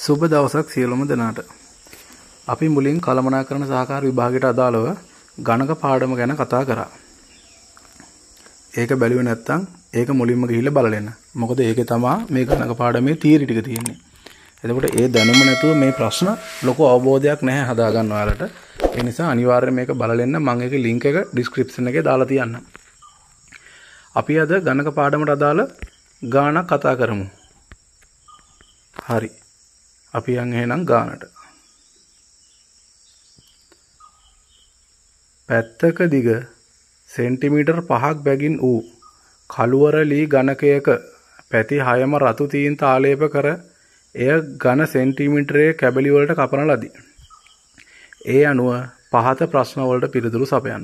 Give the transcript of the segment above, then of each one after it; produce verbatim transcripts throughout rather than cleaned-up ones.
සුබ දවසක් සියලුම දෙනාට. අපි මුලින් කළමනාකරණ සහකාර විභාගයට අදාළව ගණක පාඩම ගැන කතා කරා. ඒක බැලුවේ නැත්නම් ඒක මුලින්ම ගිහිල්ලා බලන්න. මොකද ඒකේ තමයි මේ ගණක පාඩමේ තියරි ටික තියෙන්නේ. එතකොට ඒ දැනුම නැතුව මේ ප්‍රශ්න ලොකු අවබෝධයක් නැහැ හදා ගන්න ඔයාලට. ඒ නිසා අනිවාර්යයෙන් මේක බලන්න මම ඒකේ link එක description එකේ දාලා තියන්නම්. අපි අද ගණක පාඩමට අදාළ ගාණක් කතා කරමු. හරි. අපි යන් එහෙනම් ගානට. පැත්තක දිග සෙන්ටිමීටර් පහක් බැගින් වූ කළුවරලී ගණකයක පැති හයම රතු තීන්ත ආලේප කර එය ඝන සෙන්ටිමීටරයේ කැබලි වලට කපන ලදී. ඒ අනුව පහත ප්‍රශ්න වලට පිළිතුරු සපයන්න.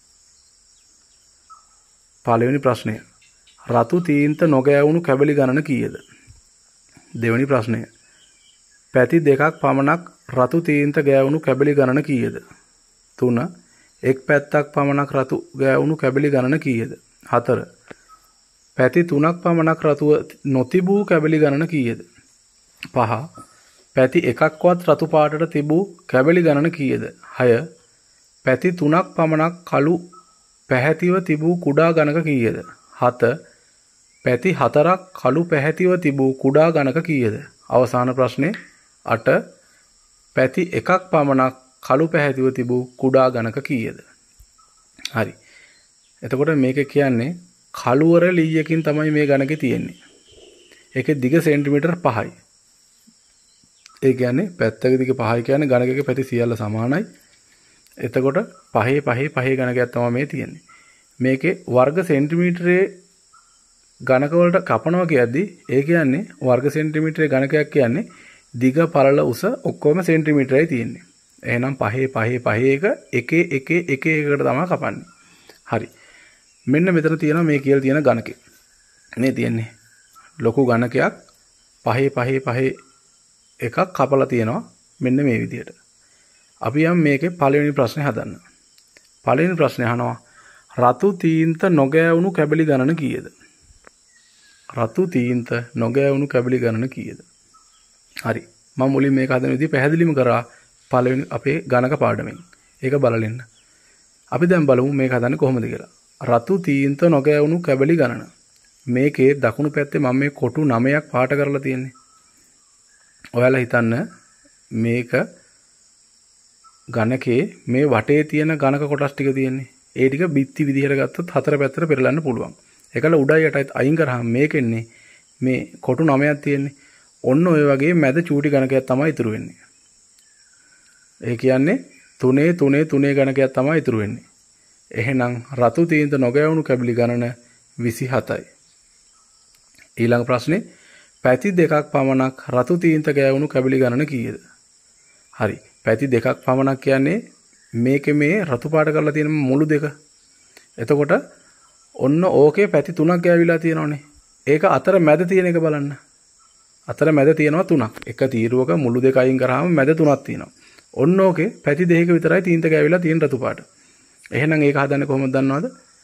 පළවෙනි ප්‍රශ්නය. රතු තීන්ත නොගෑවුණු කැබලි ගණන කීයද? දෙවෙනි ප්‍රශ්නය. පැති දෙකක් පමණක් රතු තීන්ත ගෑවුණු කැබලි ගණන කීයද? තුන. එක් පැත්තක් පමණක් රතු ගෑවුණු කැබලි ගණන කීයද? හතර. පැති තුනක් පමණක් රතුව නොතිබූ කැබලි ගණන කීයද? පහ. පැති එකක්වත් රතු පාටට තිබූ කැබලි ගණන කීයද? හය. පැති තුනක් පමණක් කළු පැහැතිව තිබූ කුඩා ගණක කීයද? හත. පැති හතරක් කළු පැහැතිව තිබූ කුඩා ගණක කීයද? අවසාන ප්‍රශ්නේ අට. පැති එකක් පමණක් කළු පැහැතිව තිබූ කුඩා ගණක කීයද? හරි. එතකොට මේක කියන්නේ කළුවර ලීයකින් තමයි මේ ගණකේ තියෙන්නේ. ඒකේ දිග සෙන්ටිමීටර් පහයි. ඒ කියන්නේ පැත්තක දිග පහයි කියන්නේ ගණකයේ පැති සියල්ල සමානයි. එතකොට පහේ පහේ පහේ ගණකයක් තමයි මේ තියෙන්නේ. මේකේ වර්ග සෙන්ටිමීටරයේ ගණක වලට කපනවා කියද්දි ඒ කියන්නේ වර්ග සෙන්ටිමීටරයේ ගණකයක් කියන්නේ දිග පළල උස ඔක්කොම සෙන්ටිමීටරයි තියෙන්නේ. එහෙනම් පහේ පහේ පහේ එක එකේ එකේ එකේ එකකට තමයි කපන්නේ. හරි. මෙන්න මෙතන තියෙනවා මේ කියලා තියෙන ගණකේ. මේ තියෙන්නේ ලොකු ගණකයක් පහේ පහේ පහේ එකක් කපලා තියෙනවා මෙන්න මේ විදිහට. අපි යම් මේකේ පළවෙනි ප්‍රශ්නේ හදන්න. පළවෙනි ප්‍රශ්නේ අහනවා රතු තීන්ත නොගෑවුණු කැබලි ගණන කීයද? රතු තීන්ත නොගෑවුණු කැබලි ගණන කීයද? හරි. මම මුලින් මේක හදන විදිහ පැහැදිලිම කරා පළවෙනි අපේ ගණක පාඩමෙන්. ඒක බලන්න. අපි දැන් බලමු මේක හදන්නේ කොහොමද කියලා. රතු තීන්ත නොගෑවුණු කැබලි ගණන. මේකේ දකුණු පැත්තේ මම මේ කොටු නවයක් පාට කරලා තියෙන්නේ. ඔයාලා හිතන්න මේක ගණකේ මේ වටේ තියෙන ගණක කොටස් ටික තියෙන්නේ. ඒ ටික බිත්ති විදිහට ගත්තොත් හතර පැත්තට පෙරලන්න පුළුවන්. ඒකල උඩයි යටයි අයින් කරාම මේකෙන්නේ මේ කොටු නවයක් තියෙන්නේ. ඔන්න ඔය වගේ මැද චූටි ගණකයක් තමයි ඉතුරු වෙන්නේ. ඒ කියන්නේ තුනේ තුනේ තුනේ ගණකයක් තමයි ඉතුරු වෙන්නේ. එහෙනම් රතු තීන්ත නොගෑවුණු කැබලි ගණන විසිහතයි. ඊළඟ ප්‍රශ්නේ පැති දෙකක් පමණක් රතු තීන්ත ගෑවුණු කැබලි ගණන කීයද? හරි. පැති දෙකක් පමණක් කියන්නේ මේකේ මේ රතු පාට කරලා තියෙන මුළු දෙක. එතකොට ඔන්න ඕකේ පැති තුනක් ගෑවිලා තියෙනවනේ. ඒක අතර මැද තියෙන එක බලන්න. අතර මැද තියෙනවා තුනක්. එක තීරුවක මුළු දෙක අයින් කරාම මැද තුනක් තියෙනවා. ඔන්න ඕකේ පැති දෙකක විතරයි තීන්ත ගෑවිලා තියෙන රතු පාට. එහෙනම් ඒක හදන්නේ කොහොමද දන්නවද?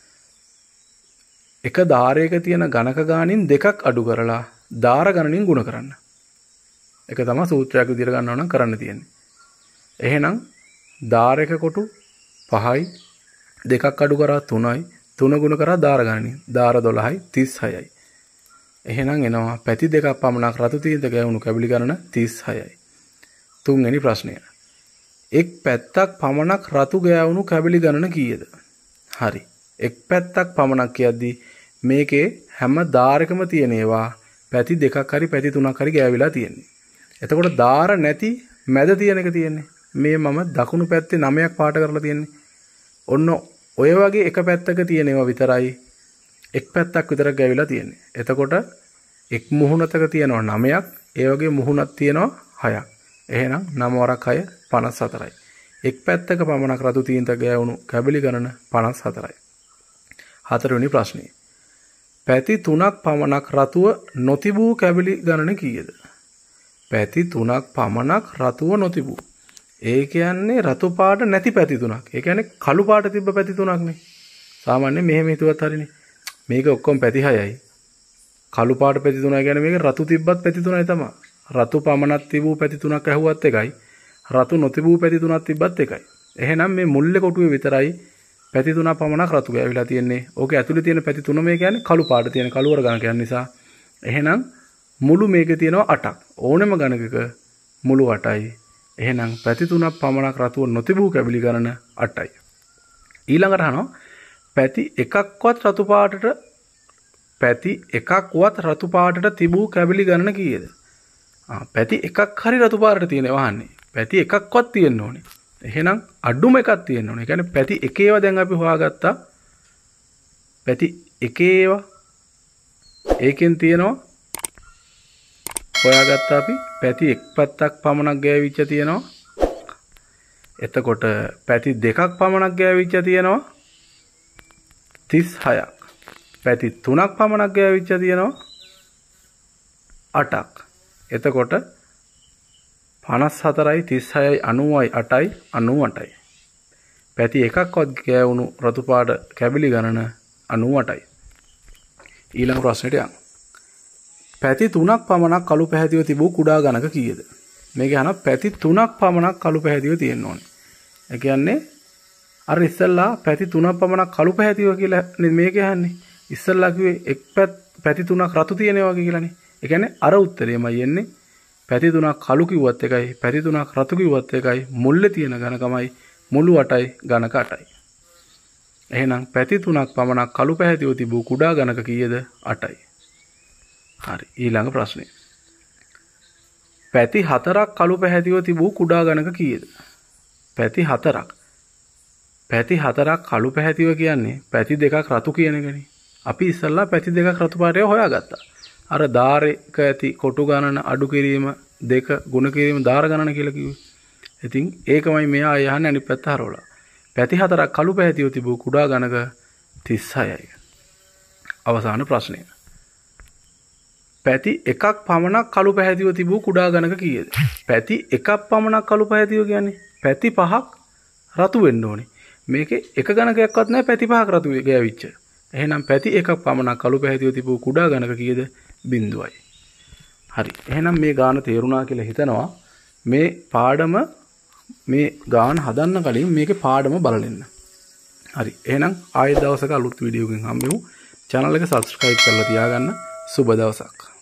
එක ධාරයක තියෙන ගණක ගානින් දෙකක් අඩු කරලා ධාර ගණනින් ගුණ කරන්න. ඒක තමයි සූත්‍රයක් විදිහට ගන්නව නම් කරන්න තියෙන්නේ. එහෙනම් ධාරයක කොටු පහයි දෙකක් අඩු කරා තුනයි තුන ගුණ කරා ධාර ගණනින් ධාර දොළහයි තිස් හයයි. එහෙනම් එනවා පැති දෙකක් පමණක් රතු තීන්ත ගෑවුණු කැබලි ගණන තිස් හයයි. තුන්වෙනි ප්‍රශ්නය. එක් පැත්තක් පමණක් රතු ගෑවුණු කැබලි ගණන කීයද? හරි. එක් පැත්තක් පමණක් කියද්දී මේකේ හැම ධාරකම තියෙන ඒවා පැති දෙකක් හරි පැති තුනක් හරි ගෑවිලා තියෙන්නේ. එතකොට ධාර නැති මැද තියෙන එක තියෙන්නේ. මේ මම දකුණු පැත්තේ නවයක් පාට කරලා තියෙන්නේ. ඔන්න ඔය වගේ එක පැත්තක තියෙන ඒවා විතරයි එක් පැත්තක් විතරක් ගෑවිලා තියෙන්නේ. එතකොට එක් මුහුණතක තියෙනවා නවයක්, ඒ වගේ මුහුණක් තියෙනවා හයක්. එහෙනම් නව වරක් හය පනස් හතරයි. එක් පැත්තක පමණක් රතු තීන්ත ගෑවුණු කැබලි ගණන පනස් හතරයි. හතරවෙනි ප්‍රශ්නේ. පැති තුනක් පමණක් රතුව නොතිබූ කැබලි ගණන කීයද? පැති තුනක් පමණක් රතුව නොතිබූ. ඒ කියන්නේ රතු පාට නැති පැති තුනක්. ඒ කියන්නේ කළු පාට තිබ්බ පැති තුනක්නේ. සාමාන්‍යයෙන් මෙහෙම හිතුවත් හරිනේ. මේක ඔක්කොම පැති හයයි. කළු පාට පැති තුනයි කියන්නේ මේක රතු තිබ්බත් පැති තුනයි තමයි. රතු පමණක් තිබූ පැති තුනක් ඇහුවත් එකයි. රතු නොතිබූ පැති තුනක් තිබ්බත් එකයි. එහෙනම් මේ මුල්ලේ කොටුවේ විතරයි පැති තුනක් පමණක් රතු ගෑවිලා තියෙන්නේ. ඕකේ ඇතුලේ තියෙන පැති තුන මේ කියන්නේ කළු පාට තියෙන කළුවර ගණක යන නිසා. එහෙනම් මුළු මේකේ තියෙනවා අටක්. ඕනෙම ගණකක මුළු අටයි. එහෙනම් පැති තුනක් පමණක් රතුව නොතිබූ කැබලි ගණන අටයි. ඊළඟට අහනවා පැති එකක්වත් රතු පාටට පැති එකක්වත් රතු පාටට තිබූ කැබලි ගණන කීයද? ආ පැති එකක් හරි රතු පාටට තියෙනවා අහන්නේ. පැති එකක්වත් තියෙන්න ඕනේ. එහෙනම් අඩුම එකක් තියෙන්න ඕනේ. ඒ කියන්නේ පැති එකේව දැන් අපි හොයාගත්තා. පැති එකේව ඒකෙන් තියෙනවා හොයාගත්තා අපි පැති එක් පැත්තක් පමණක් ගෑවිච්ච තියෙනවා. එතකොට පැති දෙකක් පමණක් ගෑවිච්ච තියෙනවා තිස් හයක්. පැති තුනක් පමණක් ගෑවිච්ච තියෙනවා අටක්. එතකොට පනස් හතරයි තිස් හයයි අනූවයි අටයි අනූ අටයි. පැති එකක්වත් ගෑවුණු රතු පාට කැබලි ගණන අනූ අටයි. ඊළඟ ප්‍රශ්නෙට යන්න. පැති තුනක් පමණක් කළු පැහැදිව තිබූ කුඩා ගණක කීයද? මේක අහන පැති තුනක් පමණක් කළු පැහැදිව තියෙන්න ඕනේ. ඒ කියන්නේ අර ඉස්සල්ලා පැති තුනක් පමණක් කළු පැහැදිව කියලා මේක අහන්නේ. ඉස්සල්ලා කිව්වේ එක් පැති තුනක් රතු තියෙනවා කියලානේ. ඒ කියන්නේ අර උත්තරෙමයි එන්නේ. පැති තුනක් කළු කිව්වත් එකයි පැති තුනක් රතු කිව්වත් එකයි මුල්ලේ තියෙන ඝනකමයි මුළු අටයි ඝනක අටයි. එහෙනම් පැති තුනක් පමණක් කළු පැහැදිව තිබූ කුඩා ඝනක කීයද? අටයි. හරි ඊළඟ ප්‍රශ්නේ. පැති හතරක් කළු පැහැදිව තිබූ කුඩා ඝනක කීයද? පැති හතරක්. පැති හතරක් කළු පැහැදිව කියන්නේ පැති දෙකක් රතු කියන එකනේ. අපි ඉස්සල්ලා පැති දෙකක් රතු පාටේ හොයාගත්තා. අර ධාරයක ඇති කොටු ගණන අඩු කිරීම දෙක ගුණ කිරීම ධාර ගණන කියලා කිව්වේ. ඉතින් ඒකමයි මෙයා යහන්නේ අනිත් පැත්ත හරවලා. පැති හතරක් කළු පැහැදිව තිබූ කුඩා ඝනක තිස් හයයි. අවසාන ප්‍රශ්නය. පැති එකක් පමණක් කළු පැහැදිව තිබූ කුඩා ඝනක කීයද? පැති එකක් පමණක් කළු පැහැදිව කියන්නේ පැති පහක් රතු වෙන්න ඕනේ. මේකේ එක ඝනකයක්වත් නැහැ පැති පහක් රතු ගෑවිච්ච. එහෙනම් පැති එකක් පමණක් කළු පැහැදිව තිබූ කුඩා ඝනක කීයද? බිංදුවයි. හරි. එහෙනම් මේ ගාන තේරුණා කියලා හිතනවා. මේ පාඩම මේ ගාන හදන්න කලින් මේකේ පාඩම බලන්න. හරි. එහෙනම් ආයෙ දවසක අලුත් වීඩියෝ එකකින් හම්බෙමු. channel එක subscribe කරලා තියාගන්න. සුබ දවසක්.